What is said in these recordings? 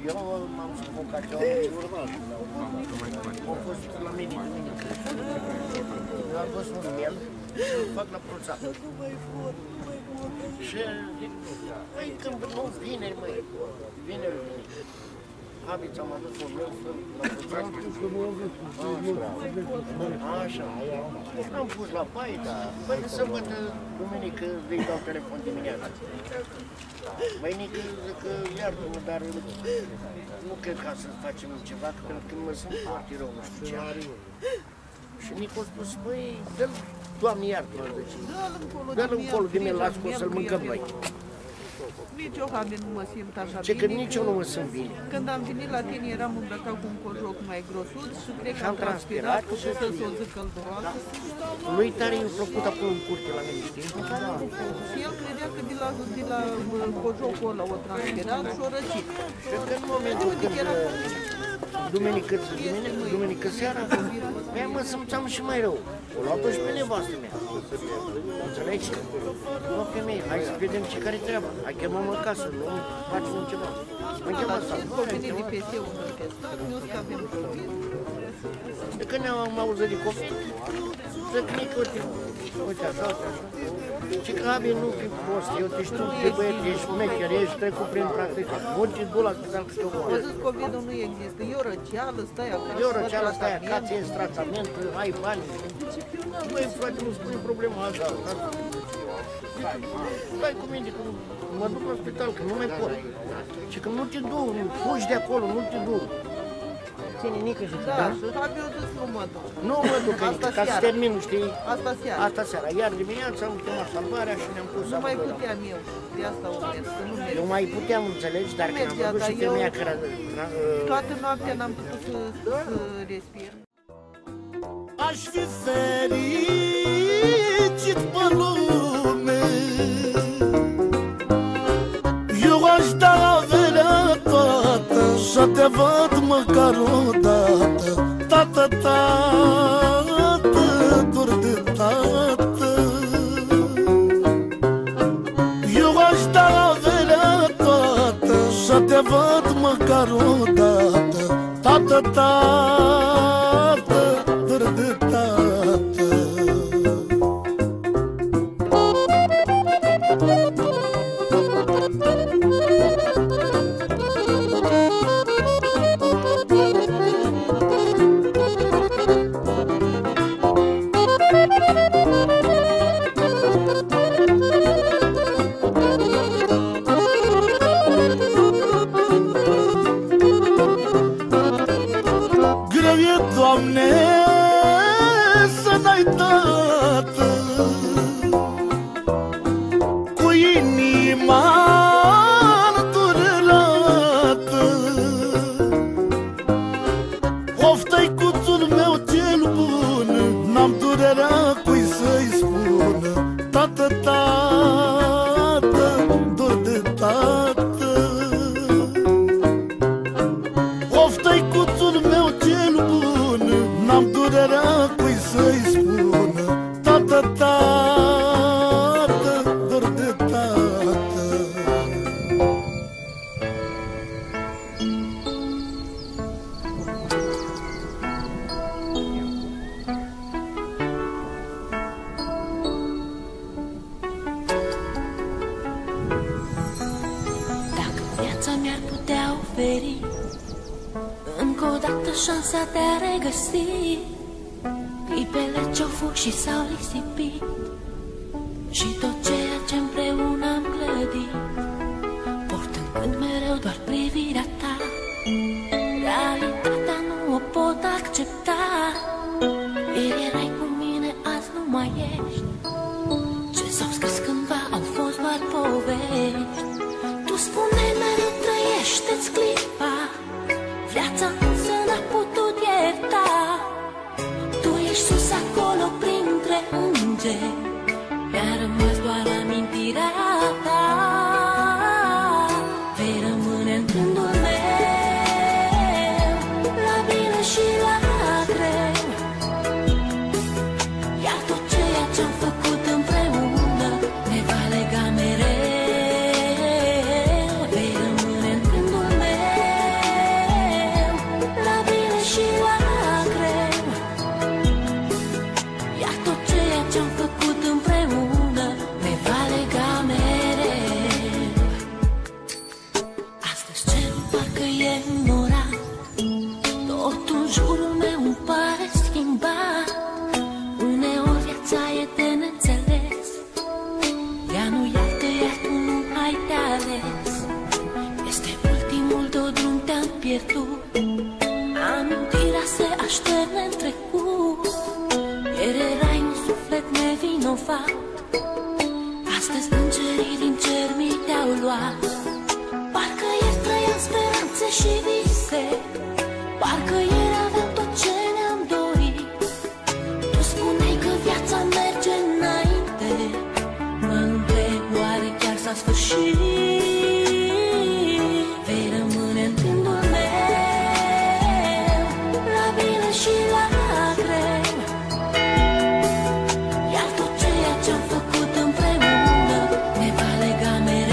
Eu m-am sufocat, eu am fost la mine duminică. Eu am fost un miel și îl fac la proțap. Și zic, păi când nu vineri, măi, vineri. Habiți, am adus un miel la proțap. Așa. Am pus la baie, dar, păi sărbătă, duminică, îi dau telefon dimineața. Băinică, zic că iartă-mă, dar nu cred ca să facem ceva, că când mă sunt foarte rău, nu știu ce are. Și Nico a spus, băi, dă-l, Doamne iartă-mă, dă-l încolo de mine la scos să-l mâncăm noi. Nici eu, Habi, nu mă simt așa Ce bine. că nici eu nu mă simt bine. Când am venit la tine, eram îmbrăcat cu un cojoc mai grosuț și cred că am transpirat, că să se o zic călduroasă. Lui tare i-a plăcut acolo în curte la mine, știi? Și el credea că de la cojocul ăla o transpirat și o răcit. Și că în momentul când duminică seara, mă simțeam și mai rău. O luat-o și pe nevastă mea. Înțelegi? Mă, femeie, hai să vedem ce care treaba. Hai, chemăm acasă, nu facem ceva. Mă chem asta. Au venit de PC-ul în testat, eu zic că avem COVID. De când ne-am auzit de COVID, zic, Nici, uite așa, și că Abi nu fi prost, eu te știu de băieți, ești șmecher, ești trecut prin practică. Mulți du la spital că știu Vă zic, COVID-ul nu există, e o răceală, stai acasă, e o răceală, stai acasă, ești tratament, ai bani. Băi, frate, nu spune problema asta. Stai cu mine, că mă duc la spital, că nu mai pot. Și că nu te du, fugi de acolo, nu te du. Ține Nică și da, și Habi a zis nu mă duc. Nu mă duc, ca să termin, știi? Asta seara. Asta seara. Iar dimineața am chemat salvarea și ne-am pus nu mai puteam eu, de asta o mers, că nu merg. Eu mai puteam, înțelegi, dar când am văzut și femeia care... Toată noaptea n-am putut să respir. Aș fi fericit pe lume, eu aș da averea toată să te văd măcar o dată. Tată, tată, dor de tată. Eu aș da averea toată să te văd măcar o dată. Tată, tată, dor de tată. Doamne, să dai tată cu inima îndurerată. Oftă-i cuțul meu cel bun, n-am durerea cui să-i spună. Tată, tată, dor de tată. Oftă-i cuțul meu cel bun, n-am durerea cui să-i spună. Tată, tată, dor de tată. Dacă viața mi-ar putea oferi încă o dată șansa de a regăsi clipele ce-au fost și s-au risipit și tot ceea ce împreună am clădit, portând când mereu doar privirea ta, realitatea nu o pot accepta. Ieri erai cu mine, azi nu mai ești. Ce s-au scris cândva au fost doar povești. Tu spune-i mereu, trăiește-ți clipa, viața însă n-a putut ierta. Tu ești sus acolo printre îngeri, mi-a rămas doar amintirea ta. Vei rămâne în gândul meu, la bine și la greu. Iar tot ceea ce-am făcut împreună ne va lega mereu. Vei rămâne în gândul meu, Astăzi îngerii din cer mi te-au luat. Parcă ieri trăiam speranțe și vise, parcă ieri aveam tot ce ne-am dorit. Tu spuneai că viața merge înainte, mă întreb oare chiar s-a sfârșit. Vei rămâne în gândul meu, la bine și la greu. Iar tot ceea ce-am făcut împreună ne va lega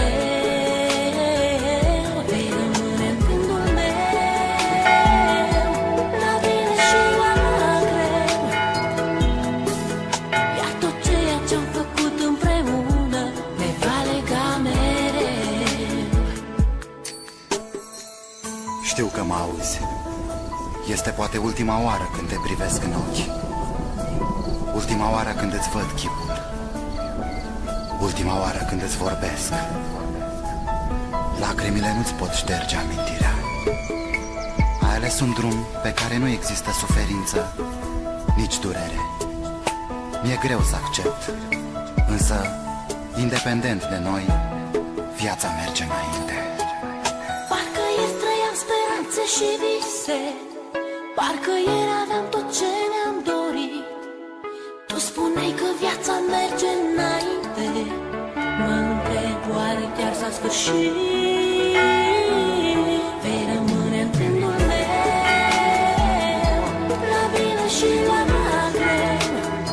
mereu. Vei rămâne în gândul meu, la bine și la greu. Iar tot ceea ce-am făcut împreună ne va lega mereu. Știu că mă auzi. Este poate ultima oară când te privesc în ochi. Ultima oară când îți văd chipul. Ultima oară când îți vorbesc. Lacrimile nu-ți pot șterge amintirea. Ai ales un drum pe care nu există suferință, nici durere. Mi-e greu să accept, însă, independent de noi, viața merge înainte. Parcă ieri trăiam speranțe și vise, parcă ieri aveam tot ce ne-am dorit. Tu spuneai că viața merge înainte, mă întreb oare chiar s-a sfârșit. Vei rămâne în gândul meu, la bine și la greu.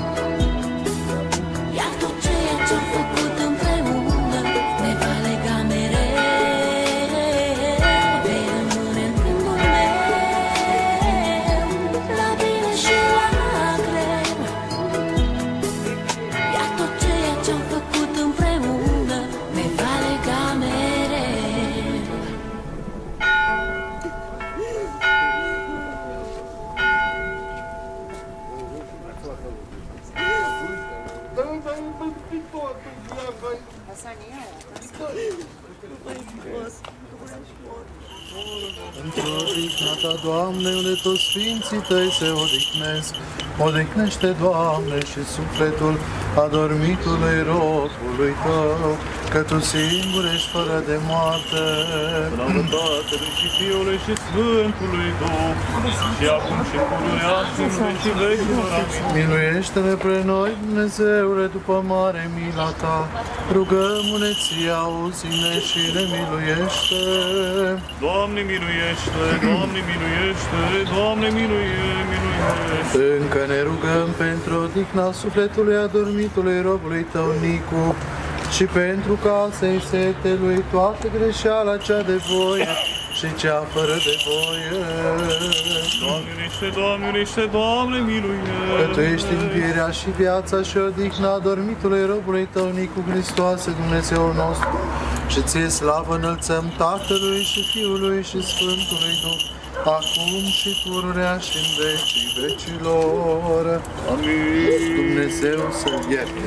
Iar tot ceea ce-am făcut împreună ne va lega mereu. Vei rămâne în gândul meu, la bine și la greu. Iar tot ceea ce-am făcut împreună ne va lega mereu. Într-o odihna ta, Doamne, unde toți sfinții Tăi se odihnesc, odihnește, Doamne, și sufletul adormitului robului Tău, că Tu singur ești fără de moarte. Slavă Tatălui și Fiului și Sfântului Duh, și acum și pururea și în vecii vecilor. Amin. Miluiește-ne pre noi, Dumnezeule, după mare mila Ta, rugăm-ne Ție, auzi-ne și ne miluiește. Doamne miluiește, Doamne miluiește, Doamne miluiește. Încă ne rugăm pentru odihna sufletului adormitului robului Tău, Nicu, și pentru casei setelui toată greșeala cea de voie și cea fără de voie. Doamne miluiește, Doamne miluiește, Doamne miluiește. Că Tu ești învierea și viața și odihna adormitului robului Tău, Nicu, Hristoase, Dumnezeul nostru, și Ție slavă înălțăm Tatălui și Fiului și Sfântului Duh, acum și pururea și în vecii vecilor. Amin. Dumnezeu să-L ierte.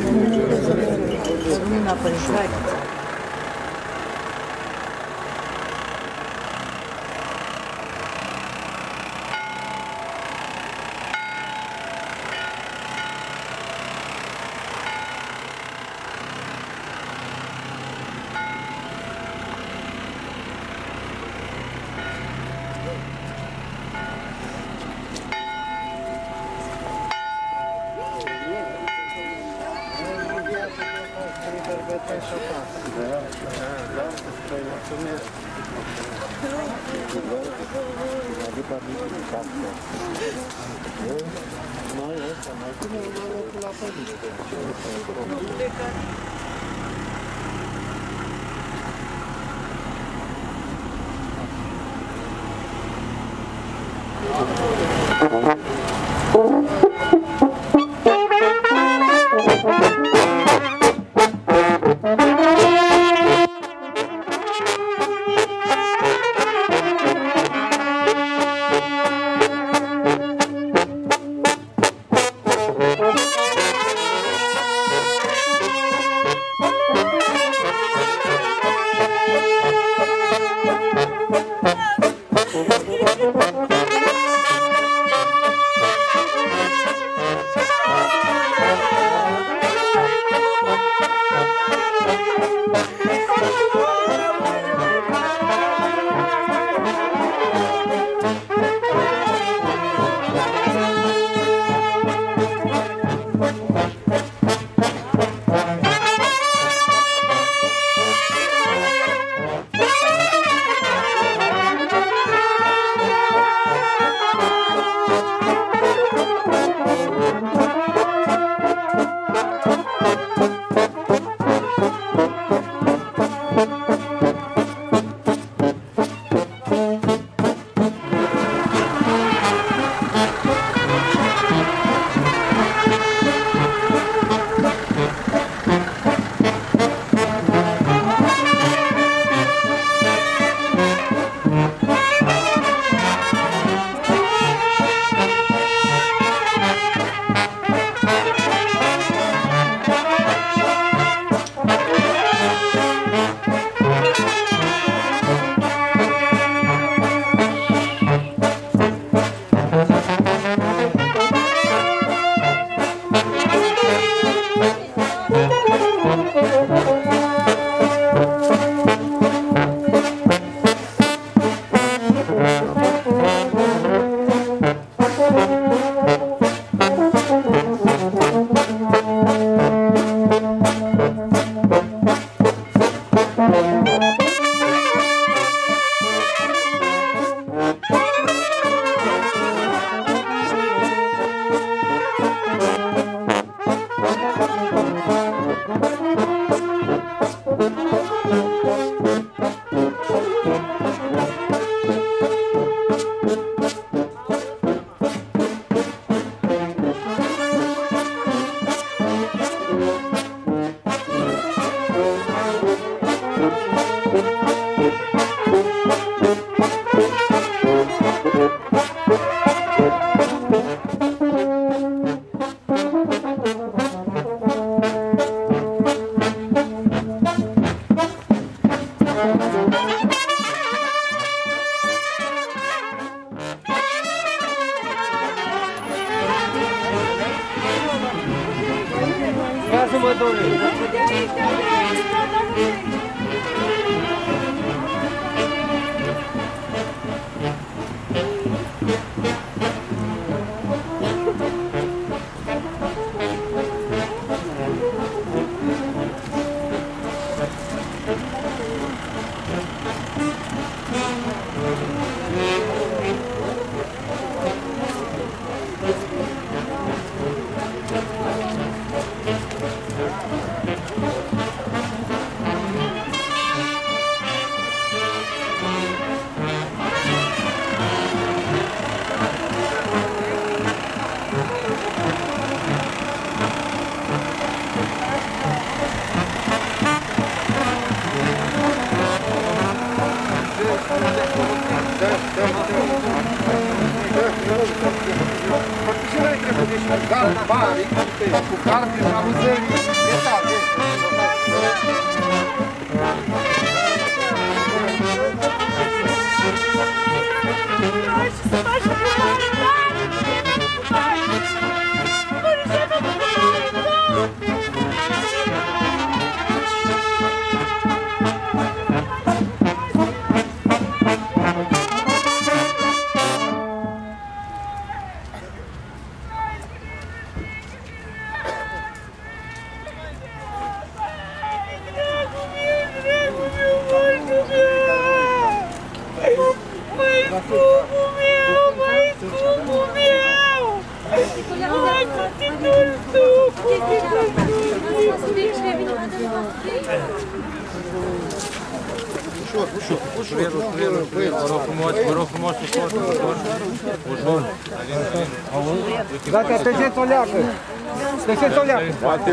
Gata, tăceți o leacă! Tăceți o leacă!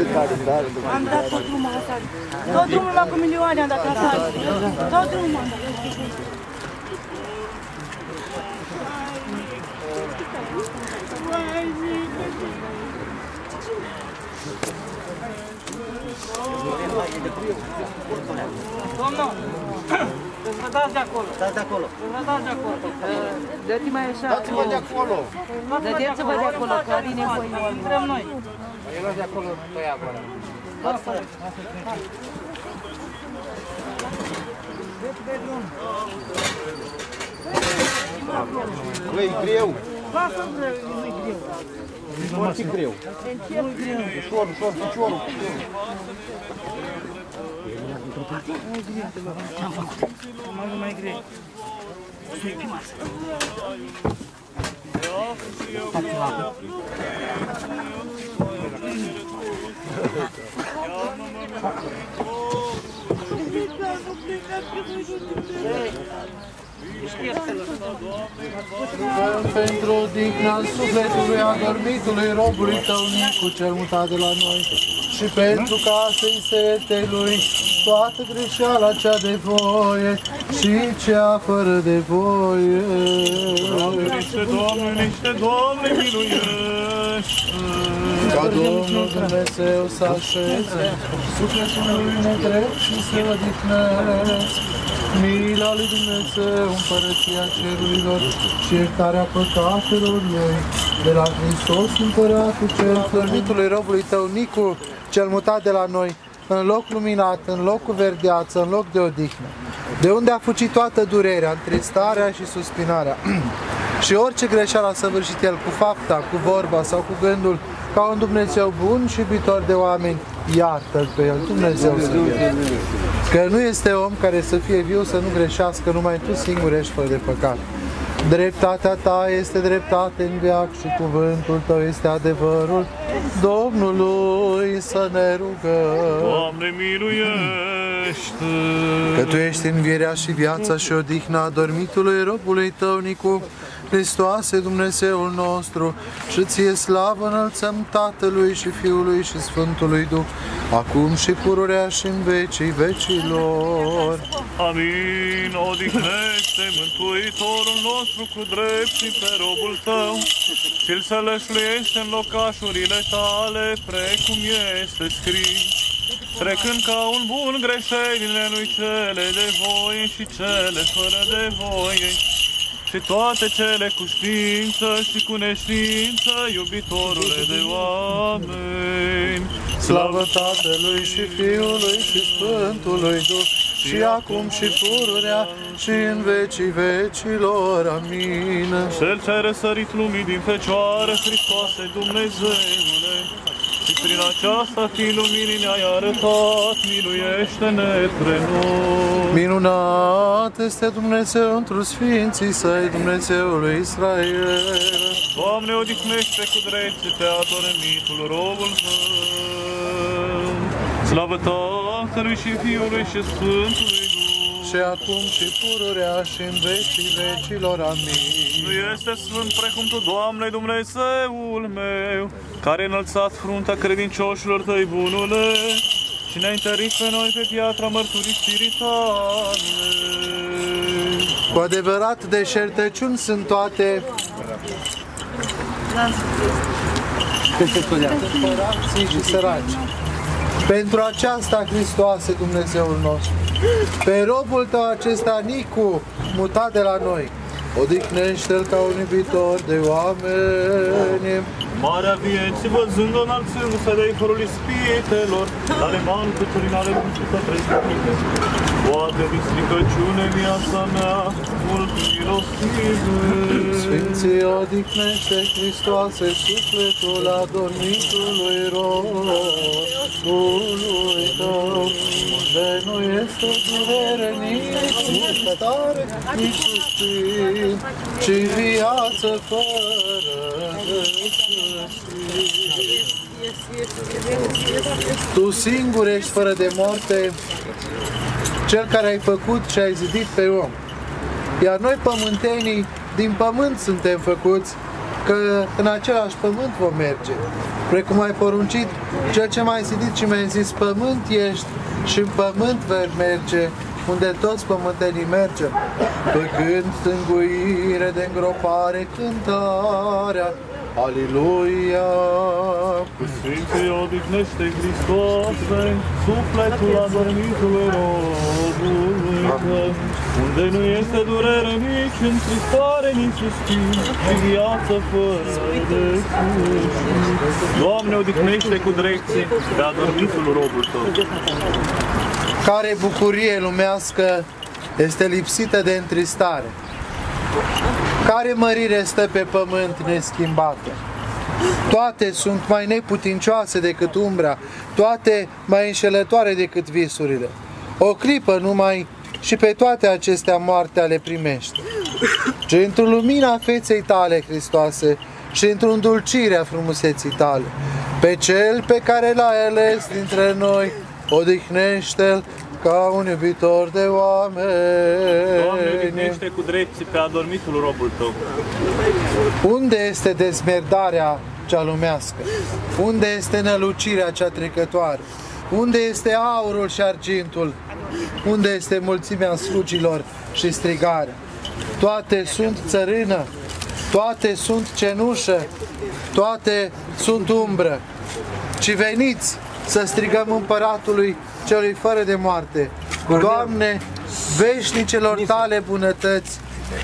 Am dat tot drumul asta. Tot drumul la cu milioane am dat asta. Tot drumul am dat. Domnul, vă dați de acolo. Dați de acolo. Vă dați de acolo. Dă-te mai așa. Dați-vă de acolo. Dădeți-vă de acolo, că are nevoie. Intrăm noi. Luați de acolo, toi acolo. Băi, e greu. Lasă-l greu, nu-i greu. E foarte greu. Nu-i greu. Ușor, ușor, piciorul. Mai greu. Pentru odihna sufletului adormitului robului tău Nicu, cel mutat de la noi, și pentru ca să-i se ierte lui toată greșeala cea de voie și cea fără de voie. Doamne, Doamne, miluiește! Ca Domnul Dumnezeu să așeze sufletul lui nedrept și să odihnesc. Mila lui Dumnezeu, împărăția cerurilor și iertarea păcatelor lui, de la Hristos împăratul cel slăvitului robului tău Nicu, cel mutat de la noi, în loc luminat, în loc cu verdeață, în loc de odihnă, de unde a fugit toată durerea, întristarea și suspinarea. Și orice greșeală a săvârșit el cu fapta, cu vorba sau cu gândul, ca un Dumnezeu bun și iubitor de oameni, iartă-l pe el, Dumnezeu să fie. Că nu este om care să fie viu, să nu greșească, numai tu singur ești fără de păcat. Dreptatea ta este dreptate în veac și cuvântul tău este adevărul Domnului, să ne rugăm. Doamne, miluiește! Că Tu ești învierea și viața și odihna adormitului robului Tău, Nicu, Hristoase, Dumnezeul nostru, și Ție slavă înălțăm Tatălui și Fiului și Sfântului Duh, acum și pururea și în vecii vecilor. Amin. Odihnește, Mântuitorul nostru, cu drepții pe robul Tău, și-l sălășluiește în locașurile Tale, precum este scris, trecând ca un bun greșelile lui cele de voie și cele fără de voie, și toate cele cu știință și cu neștiință, iubitorule de oameni. Slavă Tatălui și Fiului și Sfântului Duh, și acum și pururea și în vecii vecilor. Amin. Cel ce ai răsărit lumii din Fecioară, Hristoase, Dumnezeule, și prin aceasta fi luminii ne-ai arătat, miluiește-ne pre noi. Minunat este Dumnezeu întru Sfinții Săi, Dumnezeul lui Israel. Doamne, odihnește cu dreptate adormitul robul Tău. Slavă Tatălui și Fiului și Sfântului Duh, și acum și pururea și în vecii vecilor. Amin. Nu este sfânt precum Tu, Doamne, Dumnezeul meu, care ai înălțat fruntea credincioșilor Tăi, bunule, și ne-ai întărit pe noi pe piatra mărturisirii Tale. Cu adevărat, deșertăciuni sunt toate împărații și săraci. Pentru aceasta, Hristoase, Dumnezeul nostru, pe robul Tău acesta, Nicu, mutat de la noi, odihnește-l ca un iubitor de oameni. Marea vieții, văzând-o înălțându-se de iforul ispitelor, la lemanul cuturinare cum și să trăiește. Poate din stricăciune viața mea, mult milostive. Sfinții, odihnește, Hristoase, sufletul adormitului robului Tău, unde nu este durere, nici stare, nici suspin, ci viață fără Tu singur ești fără de moarte, Cel care ai făcut și ai zidit pe om. Iar noi, pământenii, din pământ suntem făcuți, că în același pământ vom merge. Precum ai poruncit, Cel ce m-ai zidit și mi-ai zis, pământ ești și în pământ vei merge, unde toți pământenii mergem. Făcând stânguire de îngropare, cântarea Aleluia! Cu Sfinții odihnește Hristoase, sufletul adormitului robului Tău, unde nu este durere, nici întristare, nici suspin, ci viață fără de sfârșit. Doamne, odihnește cu drepție pe adormitul robul Tău. Care bucurie lumească este lipsită de întristare? Care mărire stă pe pământ neschimbată? Toate sunt mai neputincioase decât umbra, toate mai înșelătoare decât visurile. O clipă numai și pe toate acestea moartea le primește. Și într-o lumina feței Tale, Hristoase, și într-o îndulcire a frumuseții Tale, pe Cel pe care L-ai ales dintre noi, odihnește-L ca un iubitor de oameni. Doamne, odihnește cu drepții pe adormitul robul Tău. Unde este dezmerdarea cea lumească? Unde este nălucirea cea trecătoare? Unde este aurul și argintul? Unde este mulțimea slugilor și strigarea? Toate sunt țărână, toate sunt cenușă, toate sunt umbră. Ci veniți să strigăm Împăratului Celui fără de moarte: Doamne, veșnicelor Tale bunătăți,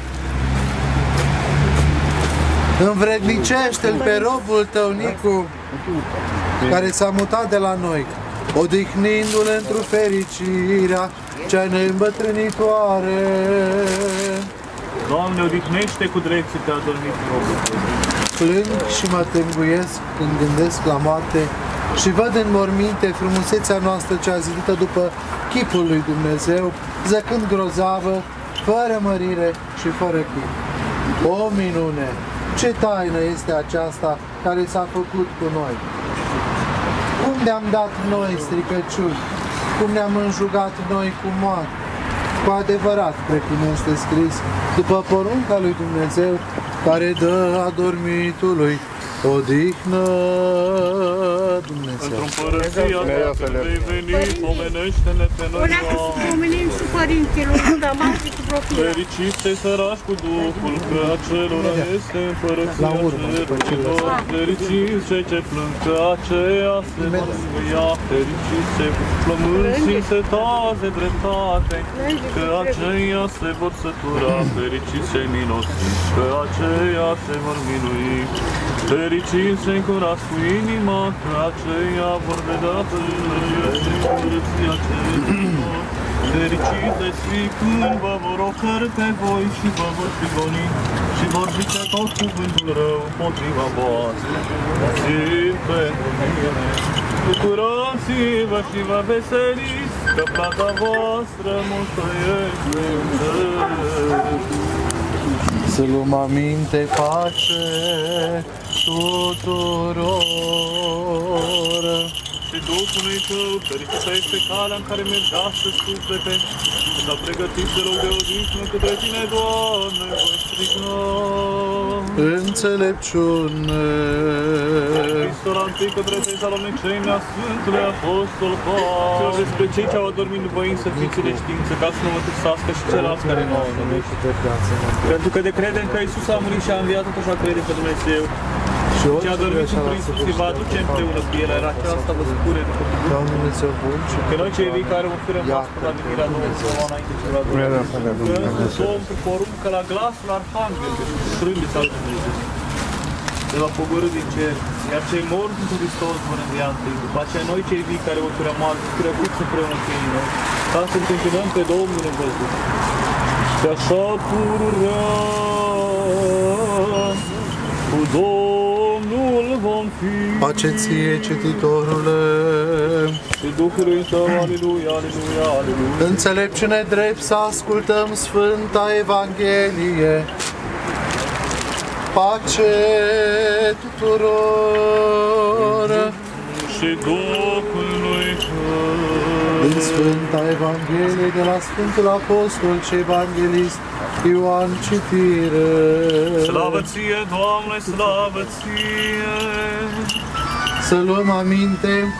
învrednicește-L pe robul Tău, Nicu, care s-a mutat de la noi, odihnindu-L într-o fericirea cea neîmbătrânitoare. Doamne, odihnește cu drepții pe adormit robul Tău. Plâng și mă tânguiesc când gândesc la moarte și văd în morminte frumusețea noastră cea zidită după chipul lui Dumnezeu, zăcând grozavă, fără mărire și fără chip. O minune! Ce taină este aceasta care s-a făcut cu noi? Cum ne-am dat noi stricăciuni? Cum ne-am înjugat noi cu moarte? Cu adevărat, precum este scris, după porunca lui Dumnezeu, care dă adormitului odihnă, Dumnezeu. Într-un părăția ta vei veni, omenește-ne pe noi. Până că să pomenim și părinților, nu da mai și cu propria. Fericiți cei sărași cu Duhul, că acelora este împărăția cerurilor. Fericiți cei ce plâng, că aceia se vor mângâia. Fericiți cei flămânzi și încetați de dreptate, că aceia se vor sătura. Fericiți cei minostivi, că aceia se vor minui. Fericiți cei curați cu inima, că aceia vor vedea împărăția cerurilor. Fericiți de fi când vă vor ocărî pe voi și vă vor prigoni și vor zice tot cuvântul rău împotriva voastră. Țin pentru mine, bucurați-vă și vă veseliți, că plata voastră multă este în cer. Să luăm aminte, pace tuturor. Și Duhului Tău, fericită este calea în care mergească suflete, și s-a pregătit de loc de odihnă către Tine, Doamne, voi striga. Înțelepciune. Epistola întâi către Tesaloniceni a Sfântului Apostol Pavel. Despre cei ce au adormit în voință, fiți de știință, ca să nu mă târsească și ceilalți care nu au adormit. Pentru că de credem că Iisus a murit și a înviat, tot așa crede pe Dumnezeu. Ce a dormit în Hristos se va aduce împreună cu El, era aceasta vă spune după cuvânt. Că noi cei vii care vom fi rămas până la venirea Domnului Său înainte și la Dumnezeu. Că Domnul poruncă la glasul Arhanghelului și cu trâmbița lui Dumnezeu. Se va pogorî din cer, iar cei morți în Hristos vor învia întâi. După aceea noi cei vii care vom fi rămas trecuți împreună cu ei noi, ca să întâmpinăm pe Domnul în văzut. Și așa pururea cu Domnul vom fi. Pace ție, cititorule, și Duhului Tău, aleluia, aleluia, aleluia. înțelepciune drept să ascultăm Sfânta Evanghelie. Pace tuturor. Și Duhului Tău. Din Sfânta Evanghelie de la Sfântul Apostol și Evanghelist Ioan, citire. Slavă Ție, Doamne, slavă Ție! Să luăm aminte.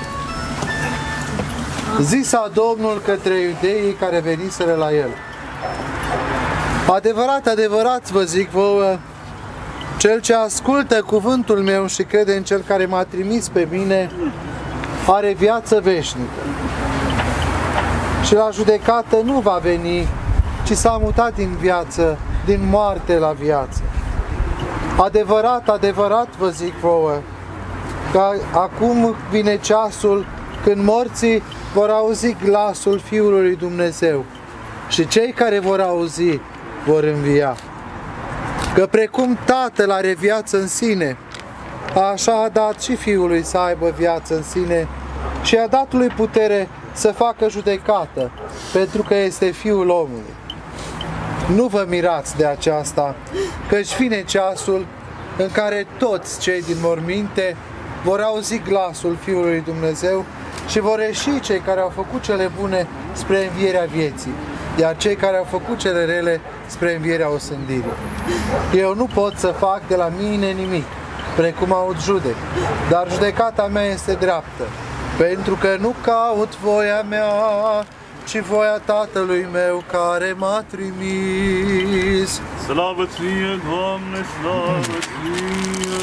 Zisa Domnul către iudeii care veniseră la El: adevărat, adevărat vă zic vouă, cel ce ascultă cuvântul meu și crede în Cel care m-a trimis pe mine, are viață veșnică. Și la judecată nu va veni, ci s-a mutat din viață, din moarte la viață. Adevărat, adevărat vă zic vouă, că acum vine ceasul când morții vor auzi glasul Fiului lui Dumnezeu și cei care vor auzi vor învia. Că precum Tatăl are viață în sine, așa a dat și Fiului să aibă viață în sine și a dat lui putere să facă judecată, pentru că este Fiul omului. Nu vă mirați de aceasta, că-și vine ceasul în care toți cei din morminte vor auzi glasul Fiului lui Dumnezeu și vor ieși cei care au făcut cele bune spre învierea vieții, iar cei care au făcut cele rele spre învierea osândirii. Eu nu pot să fac de la mine nimic, precum aud judec, dar judecata mea este dreaptă, pentru că nu caut voia mea, ci voia Tatălui meu care m-a trimis. Slavă Ție, Doamne, slavă Ție!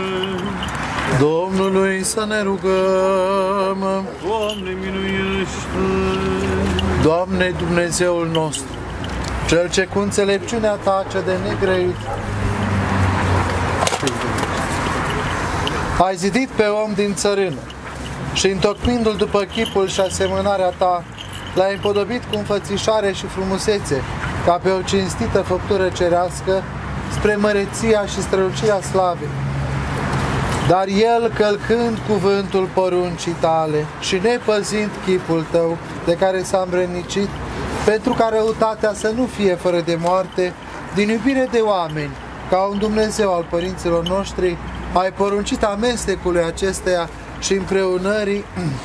Domnului să ne rugăm. Doamne, miluiește! Doamne, Dumnezeul nostru, Cel ce cu înțelepciunea Ta ce de negrăit ai zidit pe om din țărână și întocmindu-l după chipul și asemănarea Ta, l-ai împodobit cu înfățișare și frumusețe, ca pe o cinstită făptură cerească, spre măreția și strălucirea slavei. Dar el, călcând cuvântul poruncii Tale și nepăzind chipul Tău, de care s-a îmbrănicit, pentru ca răutatea să nu fie fără de moarte, din iubire de oameni, ca un Dumnezeu al părinților noștri, ai poruncit amestecului acesteia și împreunării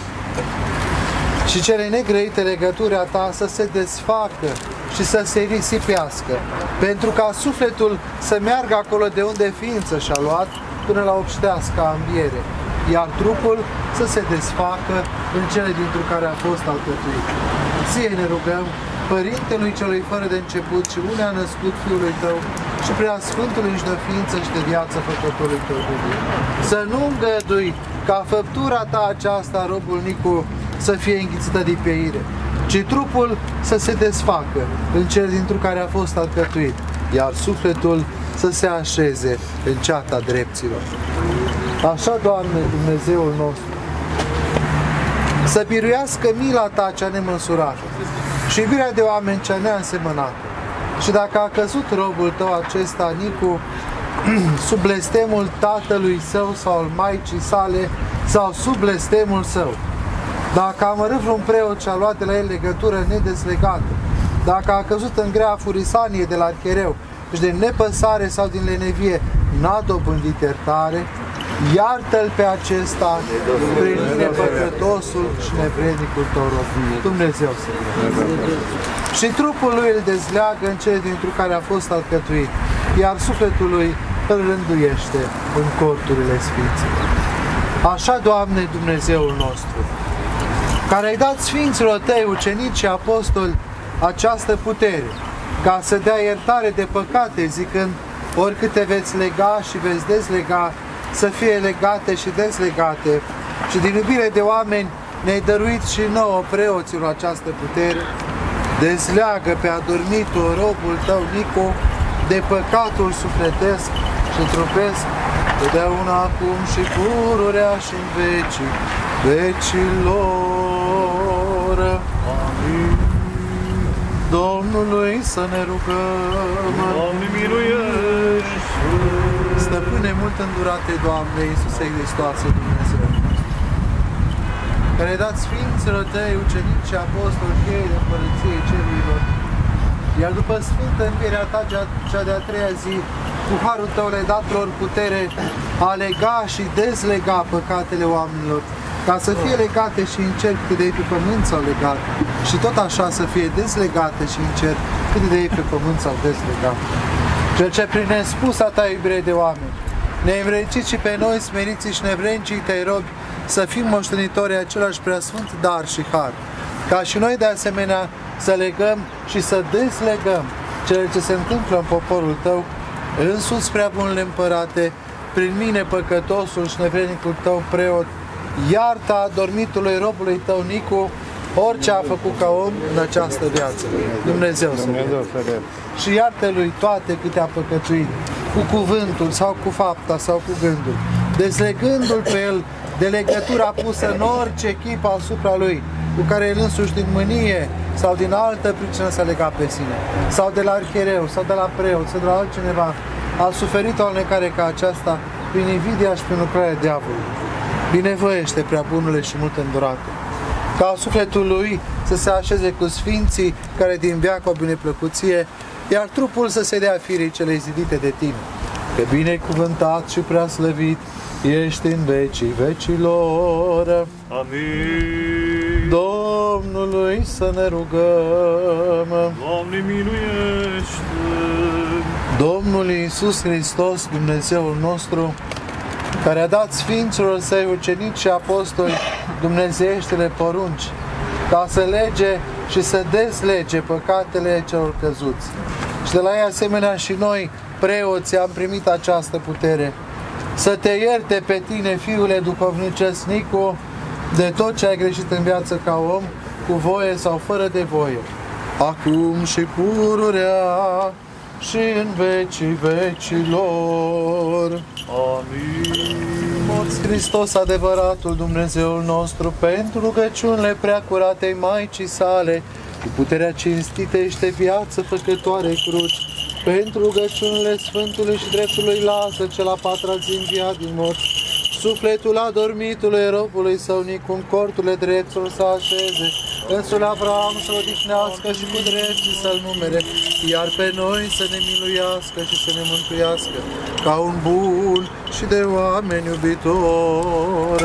și cele negrăite legături a ta să se desfacă și să se risipească, pentru ca sufletul să meargă acolo de unde ființă și-a luat, până la obștească înviere, iar trupul să se desfacă în cele dintr care a fost alcătuit. Ție ne rugăm, Părintelui celui fără de început și unea născut Fiului Tău și prea Sfântului și de ființă și de viață Făcătorului Tău de Bine, să nu îngădui ca făptura Ta aceasta, robul Nicu, să fie înghițită de peire, ci trupul să se desfacă în cel dintr care a fost alcătuit, iar sufletul să se așeze în ceata drepților. Așa, Doamne, Dumnezeul nostru, să biruiască mila Ta cea nemăsurată și iubirea de oameni cea neasemănată. Și dacă a căzut robul Tău acesta, Nicu, sub blestemul tatălui său sau al maicii sale, sau sub blestemul său, dacă a amărât vreun preot și a luat de la el legătură nedeslegată, dacă a căzut în grea furisanie de la archereu și de nepăsare sau din lenevie, n-a dobândit iertare, iartă-l pe acesta, prin mine păcătosul și nevrednicul Tău rob. Dumnezeu să și trupul lui îl dezleagă în cele dintr care a fost alcătuit, iar sufletul lui îl rânduiește în corturile Sfinților. Așa, Doamne, Dumnezeul nostru, care ai dat Sfinților Tăi, ucenici și apostoli, această putere, ca să dea iertare de păcate, zicând, oricâte veți lega și veți dezlega, să fie legate și dezlegate, și din iubire de oameni ne-ai dăruit și nouă preoților această putere, dezleagă pe adormitul robul Tău, Nicu, de păcatul sufletesc și trupesc, totdeauna acum și pururea și în vecii vecilor. Amin. Domnului să ne rugăm. Doamne, miluiește! Stăpâne mult îndurate, Doamne, Iisuse Hristoase, Dumnezeu, care ai dat Sfinților Tăi, ucenici și apostoli, cheie de Împărăției Cerurilor, iar după Sfântă Învierea Ta, cea de-a treia zi, cu harul Tău le-ai dat lor putere a lega și dezlega păcatele oamenilor, ca să fie legate și în cer cât de ei pe pământ s-au legat, și tot așa să fie dezlegate și în cer cât de ei pe pământ s-au dezlegat. Cel ce prin nespusa Ta iubire de oameni ne-ai învrednicit și pe noi, smeriții și nevrednicii Tăi robi, să fim moștenitorii același preasfânt dar și har, ca și noi de asemenea să legăm și să dezlegăm cele ce se întâmplă în poporul Tău, însuți prea bunule Împărate, prin mine păcătosul și nevrednicul Tău preot, iartă adormitului robului Tău Nicu orice a făcut ca om în această viață. Dumnezeu să dea. Și iartă lui toate câte a păcătuit, cu cuvântul sau cu fapta sau cu gândul, dezlegându-l pe el de legătura pusă în orice chip asupra lui, cu care el însuși din mânie sau din altă pricină s-a legat pe sine, sau de la archereu, sau de la preot, sau de la altcineva, a suferit o alnecare ca aceasta prin invidia și prin lucrarea diavolului. Binevoiește, prea bunule și mult îndurate, ca sufletul lui să se așeze cu sfinții care din veac au bineplăcuție, iar trupul să se dea firii cele zidite de Tine. Că binecuvântat și prea slăvit ești în vecii vecilor. Amin. Domnului să ne rugăm. Doamne, miluiește! Domnul Iisus Hristos, Dumnezeul nostru, care a dat Sfinților Săi ucenici și apostoli dumnezeieștele porunci, ca să lege și să dezlege păcatele celor căzuți. Și de la ei asemenea și noi, preoții, am primit această putere, să Te ierte pe Tine, Fiule duhovnicesc Nicu, de tot ce ai greșit în viață ca om, cu voie sau fără de voie, acum și pururea și în vecii vecilor. Amin. Mulțumesc Hristos, adevăratul Dumnezeul nostru, pentru rugăciunile preacuratei Maicii sale, cu puterea cinstitei și de viață făcătoare cruci, pentru rugăciunile Sfântului și dreptului Lazar, cel a patra zi înviat din morți, sufletul adormitului robului Său Nicu în corturile dreptului să așeze, Însul Avram să odihnească și cu drepții să-l numere, iar pe noi să ne miluiască și să ne mântuiască, ca un bun și de oameni iubitor.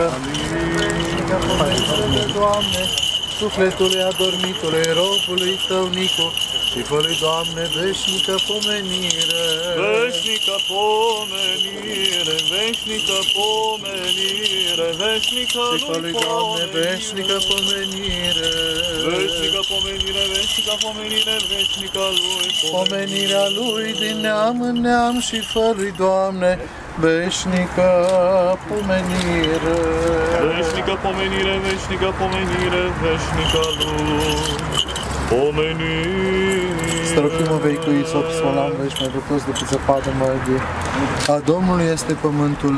Amin. Doamne, sufletului adormitului robului Tău, Nicu, și fă-lui, Doamne, veșnică pomenire. Veșnică pomenire, veșnică pomenire, veșnică și fă-lui, Doamne, veșnică pomenire. Veșnică pomenire, veșnică pomenire, veșnică lui pomenirea lui din neam în neam și fă-lui, Doamne, veșnică pomenire. Veșnică pomenire, veșnică pomenire, veșnică lui pomenire. Strofimă vei cu isop, solam, veci mai bucos decât zăpadă măgie. A Domnului este pământul,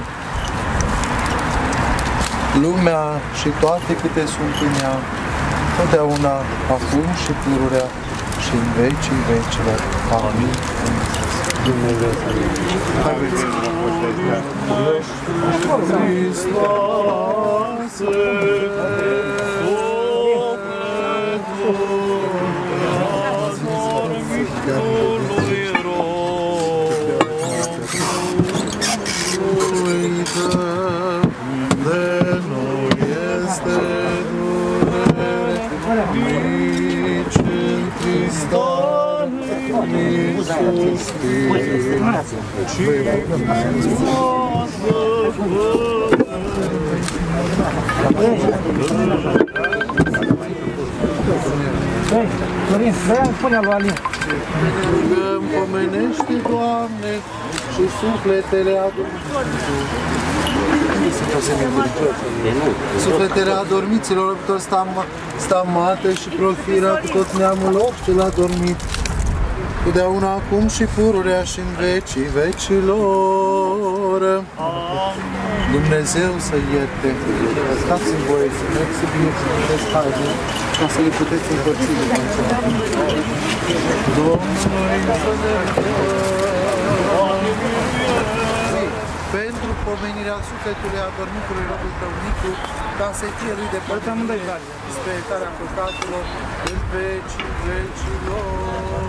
lumea și toate câte sunt în ea, totdeauna, acum și pururea și în vecii vecilor. Amin. Dumnezeu să ne haideți. Florin, vrea spune lui Alin. Rugăm, pomenește, Doamne, și sufletele adormiților, tot stamate și profiră cu tot neamul lor cel adormit, totdeauna acum și pururea și în vecii vecilor. Dumnezeu să ierte. Stați în voie să merg să bine să puteți haide, ca să le puteți împărți de Domnului să ne pentru pomenirea sufletului adormitului robul Tău, Nicu, ca să fie lui de păcate, spre iertarea păcatelor în vecii vecilor.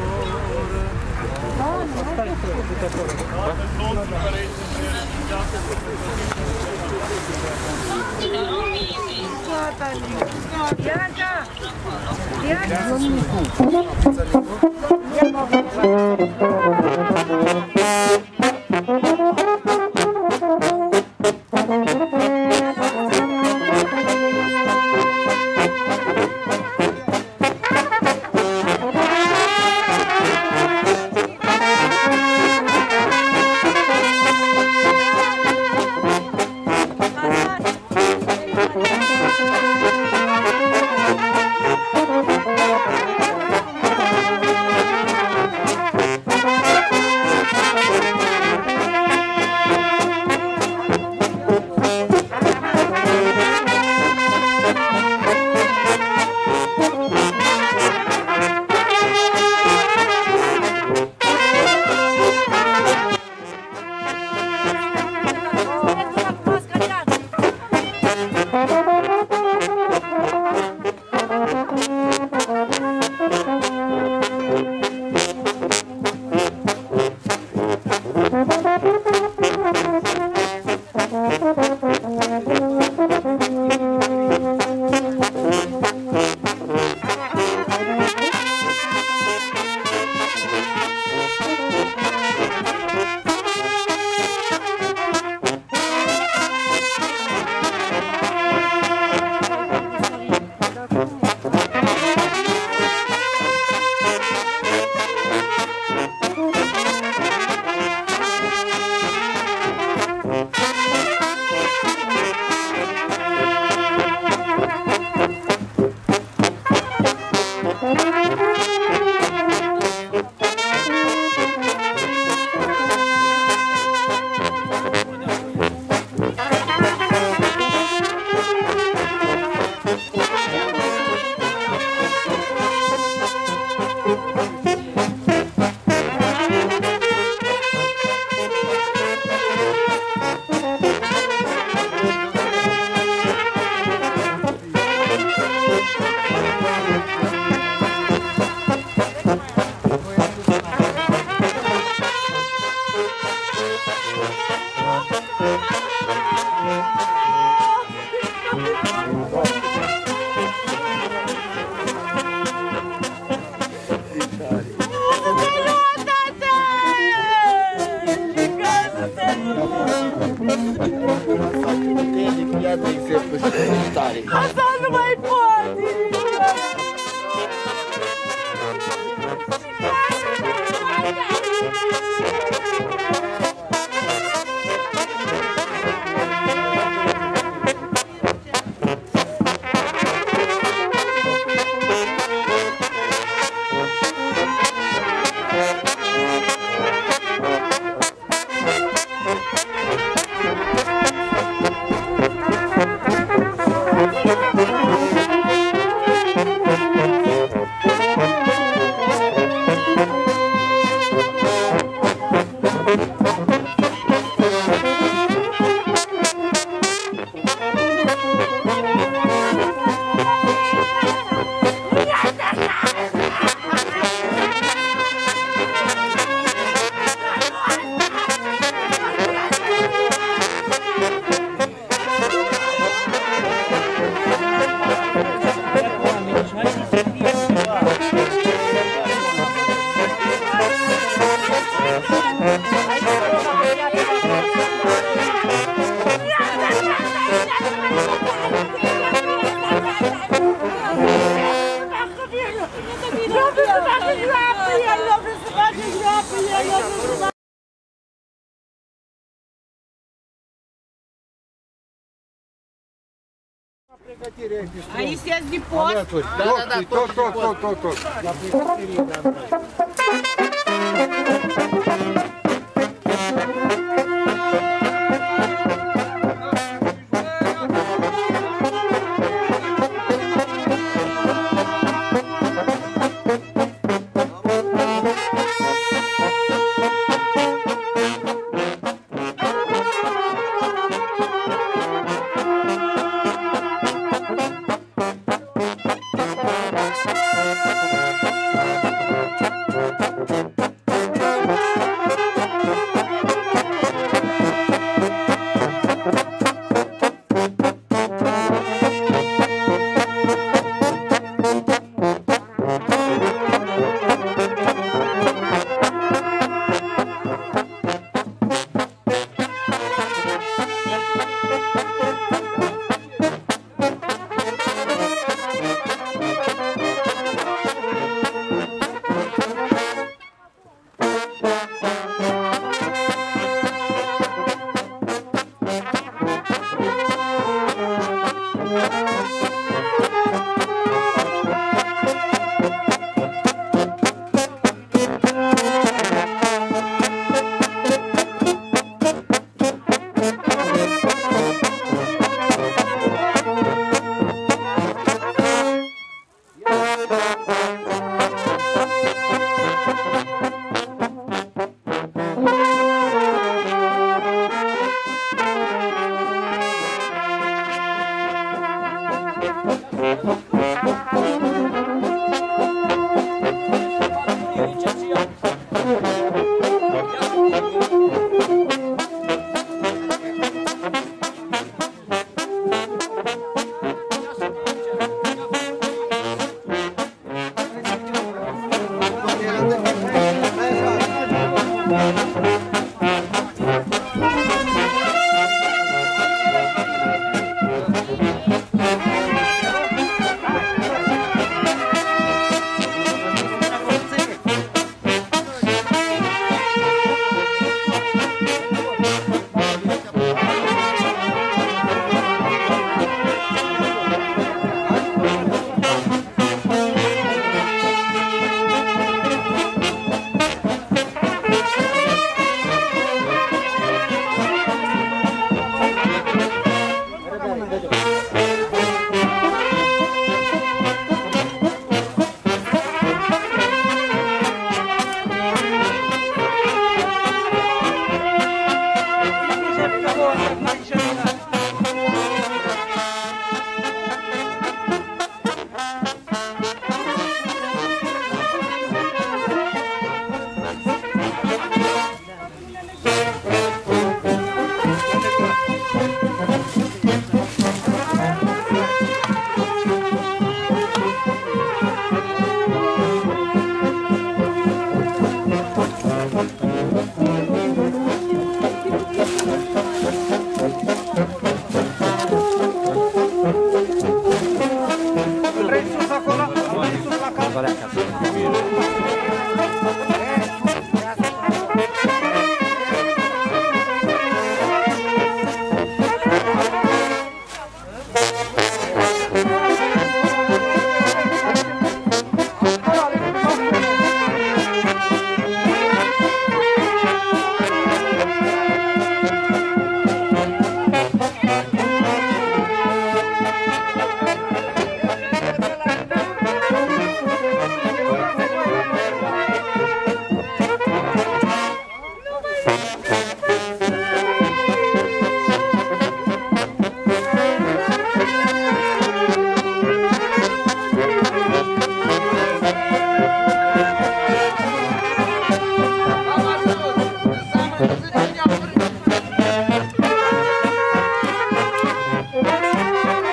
Aici sunteți de post? Tot. La pregătire,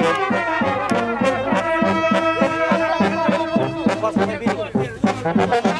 Thank you.